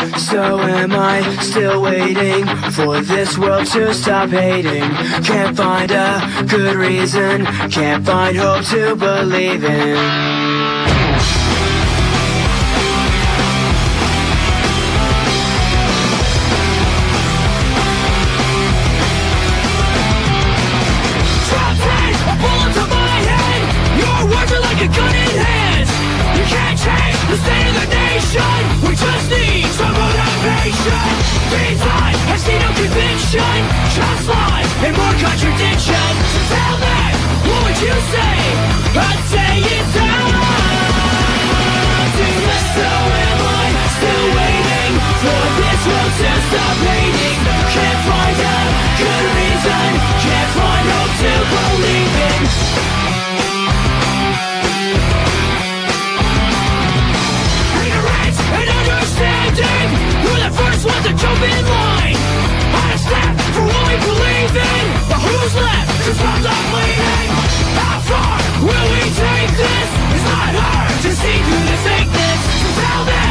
So am I, still waiting for this world to stop hating. Can't find a good reason, can't find hope to believe in. Like a gun in hands, you can't change the state of the nation. We just need some motivation. These lies, I see no conviction, just lies and more contradiction. So tell me, what would you say? I'd say it's time to let. So am I, still waiting for this world to stop hating. Can't find a good reason, can't find hope to believe in. We're the first ones to jump in line. On a step for what we believe in. But who's left to stop the bleeding? How far will we take this? It's not hard to see through the fakeness. So tell me,